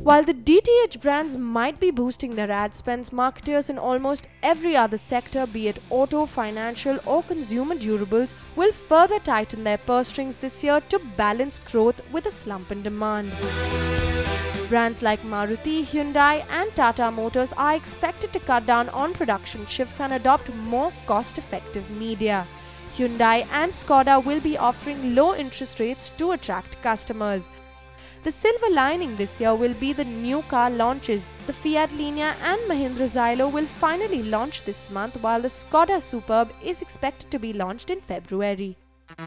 While the DTH brands might be boosting their ad spends, marketers in almost every other sector, be it auto, financial or consumer durables, will further tighten their purse strings this year to balance growth with a slump in demand. Brands like Maruti, Hyundai and Tata Motors are expected to cut down on production shifts and adopt more cost-effective media. Hyundai and Skoda will be offering low interest rates to attract customers. The silver lining this year will be the new car launches. The Fiat Linea and Mahindra Xylo will finally launch this month, while the Skoda Superb is expected to be launched in February.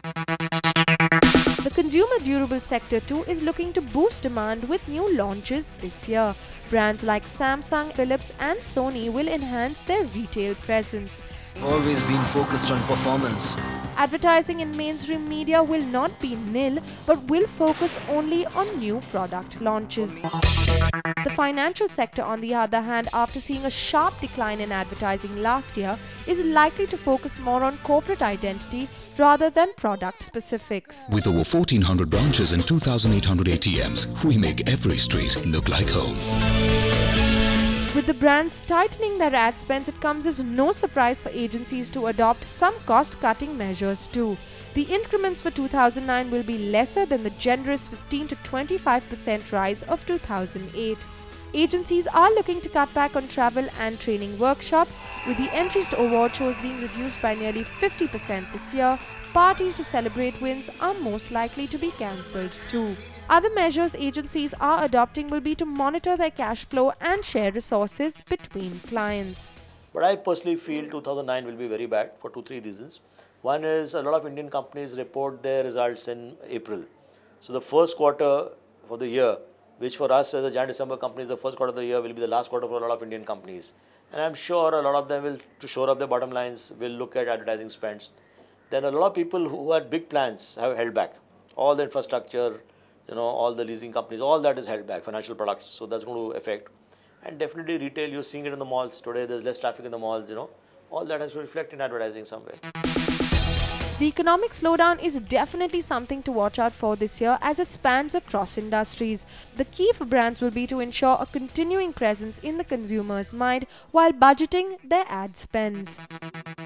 The consumer durable sector too is looking to boost demand with new launches this year. Brands like Samsung, Philips and Sony will enhance their retail presence. Always been focused on performance. Advertising in mainstream media will not be nil, but will focus only on new product launches. The financial sector, on the other hand, after seeing a sharp decline in advertising last year, is likely to focus more on corporate identity rather than product specifics. With over 1,400 branches and 2,800 ATMs, we make every street look like home. With the brands tightening their ad spends, it comes as no surprise for agencies to adopt some cost-cutting measures too. The increments for 2009 will be lesser than the generous 15 to 25% rise of 2008. Agencies are looking to cut back on travel and training workshops, with the entries to award shows being reduced by nearly 50% this year. Parties to celebrate wins are most likely to be cancelled too. Other measures agencies are adopting will be to monitor their cash flow and share resources between clients. But I personally feel 2009 will be very bad for 2-3 reasons. One is a lot of Indian companies report their results in April. So the first quarter for the year, which for us as a Jan-December companies, the first quarter of the year will be the last quarter for a lot of Indian companies. And I'm sure a lot of them will, to shore up their bottom lines, will look at advertising spends. Then a lot of people who had big plans have held back. All the infrastructure, all the leasing companies, all that is held back, financial products. So that's going to affect. And definitely retail, you're seeing it in the malls. Today there's less traffic in the malls, All that has to reflect in advertising somewhere. The economic slowdown is definitely something to watch out for this year as it spans across industries. The key for brands will be to ensure a continuing presence in the consumer's mind while budgeting their ad spends.